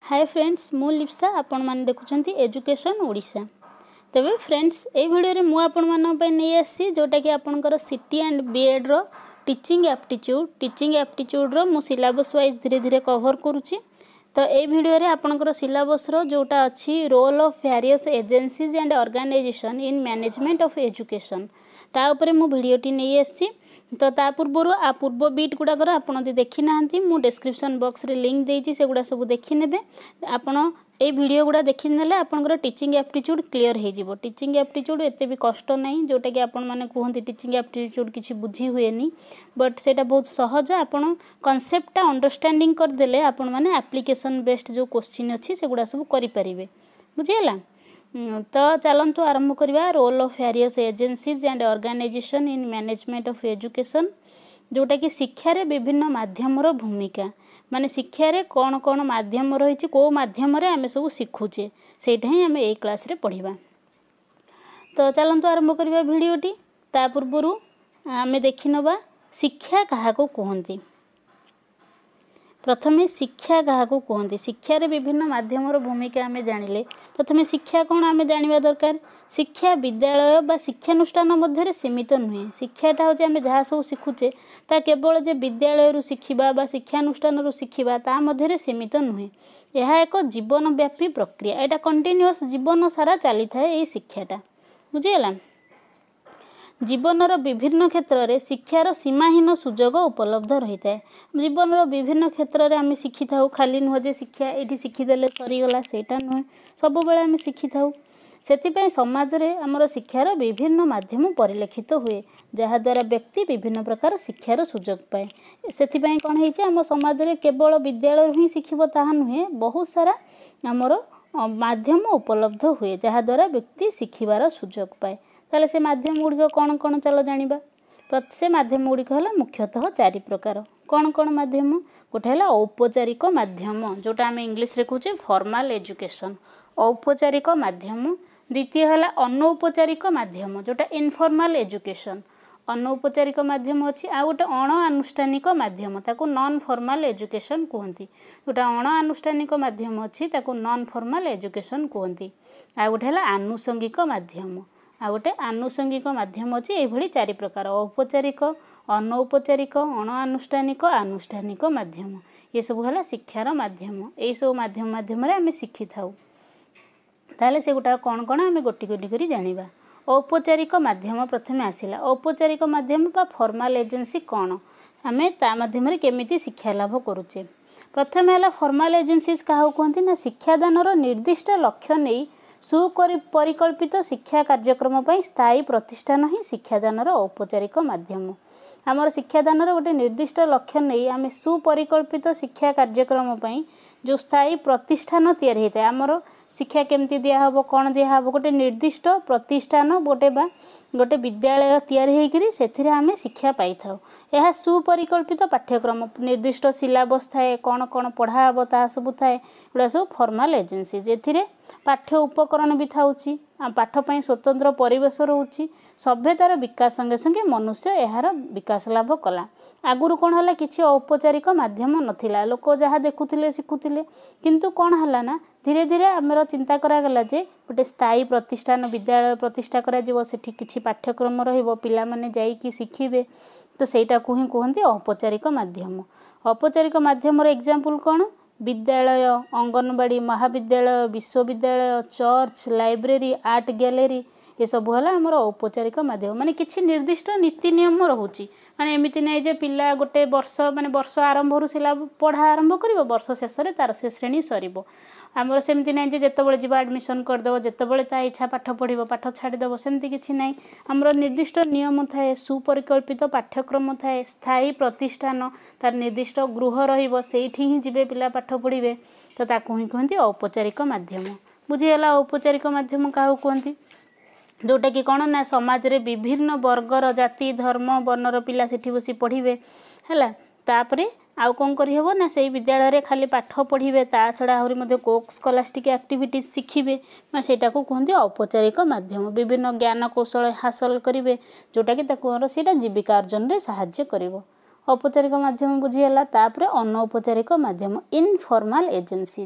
Hi friends मु लिप्सा आपण मैंने देखुं एजुकेशन ओडिशा। तेबे फ्रेंड्स ए वीडियो मु आपण मान नहीं आसी जोटा कि आपणकर सीटी एंड बीएड रो टीचिंग एप्टीट्यूड रो मु सिलेबस वाइज धीरे धीरे कवर करुच्ची। तो ये वीडियो रे आपणकर सिलेबस रो जोटा अच्छी role of various agencies and organisation in management of education ता ऊपर मु वीडियोटी नहीं आसी। तो ता पूर्व बीट गुड़ाकर आपड़ देखी ना मु डिस्क्रिप्शन बॉक्स रे लिंक देती से गुड़ा सब देखी ने आपड़ ये वीडियो गुड़ा देखी नेले आपंकर टीचिंग एप्टीट्यूड क्लीयर हो। टीचिंग एप्टीट्यूड एते भी कष्ट नहीं जोटा कि आपण मैंने कहते टीचिंग एप्टीट्यूड किसी बुझी हुए बट से बहुत सहज आपड़ कॉन्सेप्ट अंडरस्टैंडिंग करदेले आपण मैंने एप्लिकेशन बेस्ड जो क्वेश्चन अच्छी से गुड़ा सब करें बुझीगला। तो चलतु आरंभ करवा role of various agencies and organisation in management of education जोटा कि शिक्षा रे विभिन्न माध्यम भूमिका माने शिक्षा रे कौन कौन माध्यम रही को माध्यम आम सब शिखुचे सेटा ही आम ए क्लास रे पढ़िबा। तो चलतु आरंभ करवा वीडियोटी ता पूर्व आम देखि नबा शिक्षा काहा को कहंती। प्रथमे शिक्षा क्या कहते शिक्षा रे विभिन्न माध्यम भूमिका आम जानिले प्रथमे शिक्षा कौन आम जानिबा दरकार। शिक्षा विद्यालय बा शिक्षानुष्ठान मध्य सीमित नुहे शिक्षाटा हूँ आम जहाँ सब शिखुचे ता केवल जे विद्यालय शिखा बा शिक्षानुष्ठान शिखा ता मध्य सीमित नुहे यह एक जीवनव्यापी प्रक्रिया यहाँ कंटिन्यूअस जीवन सारा चली थाए ये शिक्षाटा बुझीगला। जीवनर विभिन्न क्षेत्र में शिक्षार सीमाहीन सुजोग उपलब्ध रही है। जीवनर विभिन्न क्षेत्र में आम शिखी था खाली नुह जे शिक्षा ये शिखीदे सरीगला सेटा नुहे सब बेले आम शिखी था से समाज रे आमर शिक्षार विभिन्न माध्यम परिलक्षित हुए जहाद्वारा व्यक्ति विभिन्न प्रकार शिक्षार सुजोग पाए। से कौन है आम समाज रे केवल विद्यालय ही शिखब ताहा नुहे बहुत सारा आमर माध्यम उपलब्ध हुए जहाद्वारा व्यक्ति शिखबार सुजोग पाए। ताले से माध्यम गुड़िक कौन कौन चलो जानिबा। से माध्यम गुड़िक है मुख्यतः 4 प्रकार। कौन कौन माध्यम गोटे है औपचारिक माध्यम जोटा आम इंग्लिश रे कहूचे फॉर्मल एजुकेशन औपचारिक माध्यम। द्वितीय है अनौपचारिक माध्यम जोटा इनफॉर्मल एजुकेशन अनौपचारिक माध्यम अच्छी आ गोटे अणानुष्ठानिक माध्यम ताकू नॉन फॉर्मल एजुकेशन कहती जोटा अणानुष्ठानिक माध्यम अच्छी ताकू नॉन फॉर्मल एजुकेशन कहती आ गोटे है आनुषंगिक माध्यम आ गोटे आनुषंगिक माध्यम अच्छी ये 4 प्रकार औपचारिक अनौपचारिक अणानुष्ठानिक आनुष्ठानिक माध्यम ये सब है शिक्षार माध्यम यही सब माध्यम आम शिखी था। ताले से गोटा कौन कौन आम गोटी गोटी कर जानिबा। औपचारिक माध्यम प्रथम आसिला औपचारिक माध्यम बा फॉर्मल एजेंसी कौन आम ता माध्यम केमिति शिक्षा लाभ करुचे। प्रथम है फॉर्मल एजेंसीज क्या कहते ना शिक्षादान निर्दिष्ट लक्ष्य नहीं सुपरिकल्पित शिक्षा कार्यक्रम स्थायी प्रतिष्ठान ही शिक्षादान औपचारिक माध्यम। आमर शिक्षादान गोटे निर्दिष्ट लक्ष्य नहीं आम सुपरिकल्पित शिक्षा कार्यक्रम जो स्थायी प्रतिष्ठान तैयारी होता है आमर शिक्षा केमती दिहब कौन दिहब गोटे निर्दिष्ट प्रतिष्ठान गोटे विद्यालय तैयारी होकर से आम शिक्षा पाई था। यह सुपरिकल्पित पाठ्यक्रम निर्दिष्ट सिलेबस थाए कौन कौन पढ़ाब ता सब थाए गुड़ा सब फॉर्मल एजेंसी जे पाठ्य उपकरण भी था पाठपाई स्वतंत्र परिवेश रोचे सभ्यतार विकास संगे संगे मनुष्य यार विकास लाभ कला। आगुरी कौन है कि औपचारिक माध्यम नाला लोक जहाँ देखुले शिखुले किंतु कौन है ना धीरे धीरे आमर चिंता करागला जे गोटे स्थायी प्रतिष्ठान विद्यालय प्रतिष्ठा करा किछि पाठ्यक्रम रहिबो पिला माने जाइकी शिखिबे तो सेटा को ही कहते औपचारिक माध्यम। औपचारिक माध्यम एग्जाम्पल कौन विद्यालय अंगनवाड़ी महाविद्यालय विश्वविद्यालय चर्च लाइब्रेरी आर्ट गैलरी ये सब है आमर औपचारिक माध्यम माने किछि निर्दिष्ट नीति नियम रोचे माने एमती ना जे पिला गोटे वर्ष माने वर्ष आरंभ सिला पढ़ा आरंभ कर वर्ष शेष तार से श्रेणी सर आमर सेमती ना जे जितेबाला जी एडमिशन करदेव जितेबाला ता इच्छा पाठ पढ़ो पाठ छाड़देव सेमती किसी ना आमर निर्दिष्ट नियम थाए सुपरिकल्पित पाठ्यक्रम थाए स्थायी प्रतिष्ठान तार निर्दिष्ट गृह रही ही जीवे पिला पाठ पढ़े तो ताकू ही कहते औपचारिक माध्यम बुझीगला। औपचारिक माध्यम क्या कहती जोटा कि कौन ना समाज रे विभिन्न वर्गर जाति धर्म वर्णर पिला सेठी बसी पढ़े है तापरे आउ कौन करहब ना से विद्यालय रे खाली पाठ पढ़े ता छड़ा आहरी को स्कॉलास्टिक एक्टिविटीज शिखिबे सेटा को कहते औपचारिक माध्यम विभिन्न ज्ञान कौशल हासिल करेंगे जोटा कि सीटा जीविका अर्जन में साहाय्य करिवो। औपचारिक माध्यम बुझीगला। तापर अनौपचारिक माध्यम इनफॉर्मल एजेंसीज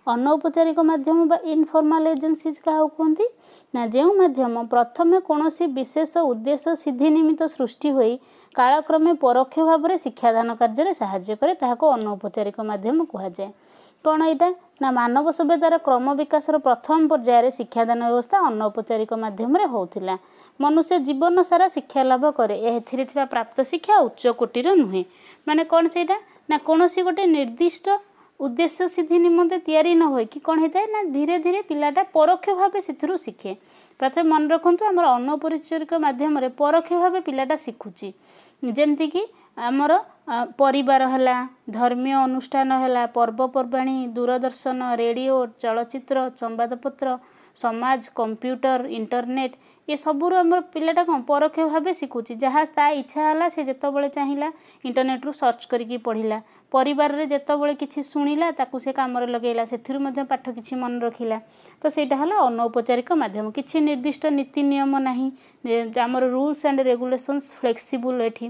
अनौपचारिक माध्यम बा इनफॉर्मल एजेंसीज क्या कहते ना जो माध्यम प्रथमे कौन विशेष उद्देश्य सिद्धि निमित्त सृष्टि होई कालक्रमे परोक्ष भाव में शिक्षादान कार्य साहाय्य करे ताहाको अनौपचारिक माध्यम कहुए। कौन यहाँ ना मानव सभ्यतार क्रम विकासर प्रथम पर्यायर शिक्षादान व्यवस्था अनौपचारिक माध्यम होता। मनुष्य जीवन सारा शिक्षा लाभ करे एथिरे थिबा प्राप्त शिक्षा उच्च कोटीर नुहे माने कौन से ना कौन गोटे निर्दिष्ट उद्देश्य सिद्धि निमंते तैयारी न हो कि कौन होता है ना धीरे धीरे पिलाटा परोक्ष भाव से शिखे। प्रथम मन रखु आमर अनौपचारिक माध्यम परोक्ष भाव पिलाटा शिखुची जमती कि आमर परिवार है धर्मीय अनुष्ठान है पर्वपर्वाणी दूरदर्शन रेडियो चलचित्र संवादपत्र समाज कंप्यूटर इंटरनेट ये सबूर आम पिलाटा कौन परोक्ष भाव शिखुची जहाँ ता इच्छा है से जितेबाला चाहिए इंटरनेट रु सर्च करके पढ़ला परिवार रे जितेबाला किसी शुणिला ताकू से काम लगेला से पाठ किसी मन रखिला तो सेटा है अनौपचारिक माध्यम किसी निर्दिष्ट नीति नियम नहीं आमर रूल्स एंड रेगुलेशंस फ्लेक्सिबल एठी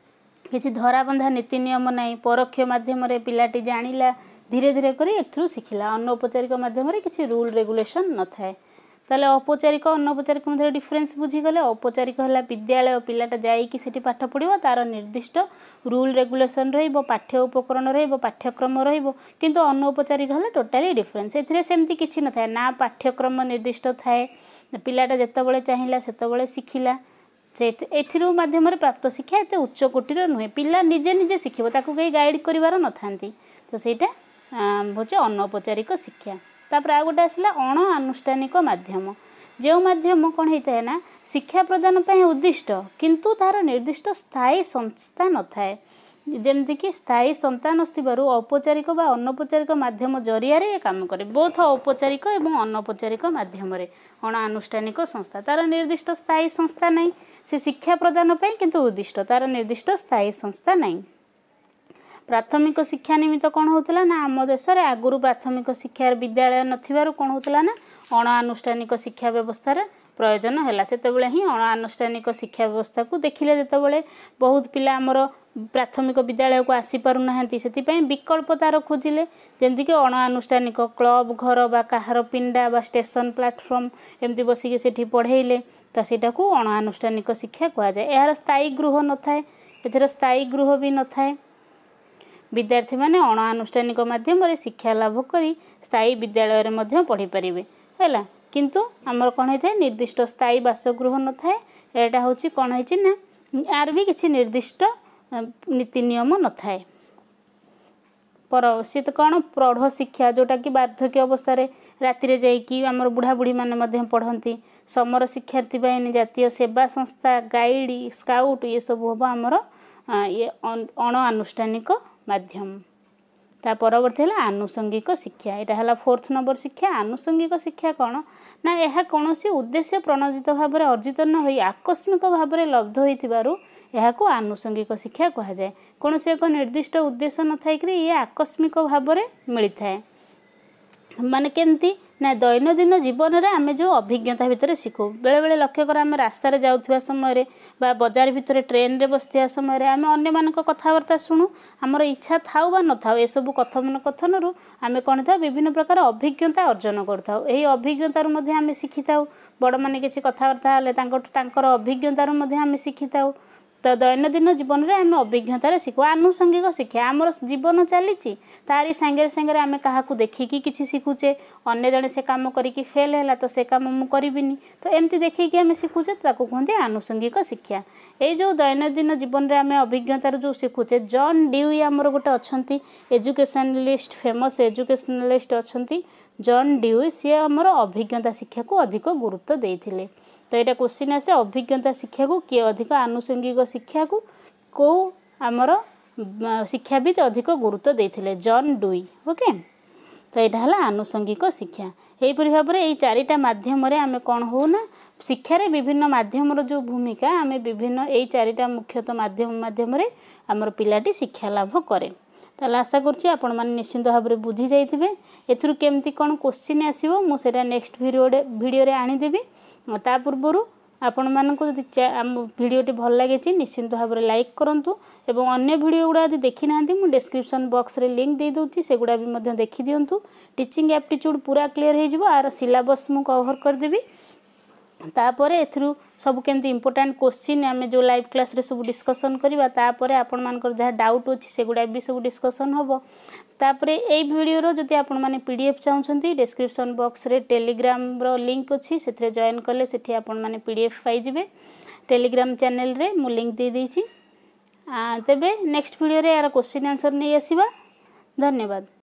किसी धराबंधा नीति नियम नहीं परोक्ष माध्यम पिलाटी जानिला धीरे धीरे करी एथरू शिखिला। अनौपचारिक माध्यम किसी रूल रेगुलेशन न थाए ताले औपचारिक अनौपचारिक मध्य डिफरेन्स बुझीगले। औपचारिक है विद्यालय पिलाटा जाइकी सेठी पाठ पढ़िबो तार निर्दिष्ट रूल रेगुलेशन रहिबो पाठ्य उपकरण रहिबो पाठ्यक्रम रहिबो किंतु अनौपचारिक है टोटाली डिफरेन्स एथिरे सेमती किछि न थाए ना पाठ्यक्रम निर्दिष्ट थाए पिलाटा जेतेबेले चाहिला सेतेबेले शिखिला से एथिरू माध्यम प्राप्त शिक्षा एते उच्च कोटीर नुहे पिला निजे निजे शिखिबो ताकू कहीं गाइड करिवार नथांती तो सेटा होचे अनौपचारिक शिक्षा। तापर आ गोटे आसला अण आनुष्ठानिक माध्यम जो माध्यम कौन होता है ना शिक्षा प्रदान पर उद्दिष्ट किंतु तार निर्दिष्ट स्थायी संस्था न थाए जमती कि स्थायी संस्था नथिबारु औपचारिक बा अनौपचारिक माध्यम जरिया रे काम करे बोथ औपचारिक एवं अनौपचारिक माध्यम रे अण आनुष्ठानिक संस्था तार निर्दिष्ट स्थायी संस्था नहीं से शिक्षा प्रदान पर किंतु उद्दिष्ट तार निर्दिष्ट स्थायी संस्था नहीं। प्राथमिक शिक्षा निमित्त कौन होता ना आम देश में आगुरी प्राथमिक शिक्षा विद्यालय नथिबारु कौन होता ना अण आनुष्ठानिक शिक्षा व्यवस्था प्रयोजन है से ही अण आनुष्ठानिक शिक्षा व्यवस्था को देखिले जितेबाला बहुत पिला आमर प्राथमिक विद्यालय को आसी पारुना से विकल्प तार खोजिले जमतीक अण आनुष्ठानिक क्लब घर बा कहार पिंडा बा स्टेशन प्लाटफर्म एमती बसिक सेठी पढ़ेले तो सेटा को अण आनुष्ठानिक शिक्षा कहुए। यार स्थायी गृह न थाए एथर स्थायी गृह भी न थाए विद्यार्थी माने अण आनुष्ठानिक माध्यम शिक्षा लाभ करी स्थायी विद्यालय में पढ़ी पारे है किंतु आमर कौन होता है निर्दिष्ट स्थायी बासगृह न थाए यहाँ हूँ कौन है ना यार भी किसी निर्दिष्ट नीति नियम न थाए पर सी तो कौन प्रौढ़ शिक्षा जोटा कि वार्धक्य अवस्था राति जाइकी आमर बुढ़ा बुढ़ी मैंने पढ़ती समर शिक्षार्थी बाहिनी जातीय सेवा संस्था गाइड स्काउट ये सब हम आमर ये अण आनुष्ठानिक माध्यम। ता परवर्ती है आनुषंगिक शिक्षा यहाँ है 4th नंबर शिक्षा। आनुषंगिक शिक्षा कौन ना यह कौन उद्देश्य प्रणोदित भाव में अर्जित न हो आकस्मिक भाव में लब्ध हो आनुषंगिक शिक्षा कहुए। कौन एक निर्दिष्ट उद्देश्य न थाई ये आकस्मिक भाव में मिलता है माने केमती ना दैनंदिन जीवन में आम जो अभिज्ञता भितर शिखु बेले बेले लक्ष्य कर आम रास्तार जाऊा समय बा बजार भितर ट्रेन रे बसता समय आम अन्य मान कथबार्ता शुणु आमर इच्छा थाउ बा न थाउ ए सब कथन कथन आम कौन था विभिन्न प्रकार अभिज्ञता अर्जन करथाउ एही अभिज्ञतार मध्य आम शिखि थाउ बड़ माने किसी कथबार्ता हेले तांकर अभिज्ञतार मध्य आम शिखि थाउ तो दैनंदिन जीवन में आम अभिज्ञतार शिखु। आनुषंगिक शिक्षा आमर जीवन चली तारी सांगे सांगे आम क्या देखिकी किसी शिखुचे अन्य जड़े से काम करी फेल है तो से काम मुझे तो एमती देखिकी आम शिखुचे कहते आनुषंगिक शिक्षा। ये जो दैनंदिन जीवन में आम अभिज्ञतार जो शिखुचे जॉन ड्यूई आमर गोटे अच्छा एजुकेशनलिस्ट फेमस एजुकेशनलिस्ट अच्छा जॉन ड्यूई सी आमर अभिज्ञता शिक्षा को अधिक गुरुत्व देते तो यहाँ क्वेश्चन आसे अभिज्ञता शिक्षा को किए अधिक आनुषंगिक शिक्षा को कौ आमर शिक्षाविद अधिक गुरुत्व देते जॉन ड्यूई ओके। तो यहाँ है आनुषंगिक शिक्षा यहीपरि भाव में यही 4टा माध्यम आम कौन हो ना शिक्षार विभिन्न माध्यम जो भूमिका आम विभिन्न यही 4टा मुख्यतः माध्यम आमर पिलाटी शिक्षा लाभ करे। ताले आशा करछि आपण माने निश्चिंत भाव में बुझी जाइथिबे एथुरु केमती कोन क्वेश्चन आसीबो मु सेटा नेक्स्ट वीडियो रे आनी देबी ता पूर्वरु आपण मानक जदि आम भिडियोटी भल लगे निश्चिंत भाव में लाइक करूँ एवं अन्य भिडियो गुड़ा यदि देखी ना मुझे डिस्क्रिप्शन बॉक्स रे लिंक दे दूँगी से गुड़ा भी देखी दिंतु टीचिंग एप्टीट्यूड पूरा क्लीयर हो आर सिलेबस मु कवर करदेवी तापर एथरू सब केमती इंपोर्टेंट क्वेश्चन आम जो लाइव क्लास रे सब डिस्कसन करवा तापर आपण मानकर जहाँ डाउट अच्छी से गुड़ा भी सब डिस्कसन हम तापर ये वीडियो जदि आपण मैंने पीडीएफ चाहते डिस्क्रिप्शन बॉक्स रे टेलीग्राम रो लिंक अच्छी से जॉइन कले से आपण मैंने पीडीएफ पाइबे टेलीग्राम चैनल रे मु लिंक दे देइछि तेबे नेक्स्ट वीडियो रे यार क्वेश्चन आंसर नहीं आसीबा। धन्यवाद।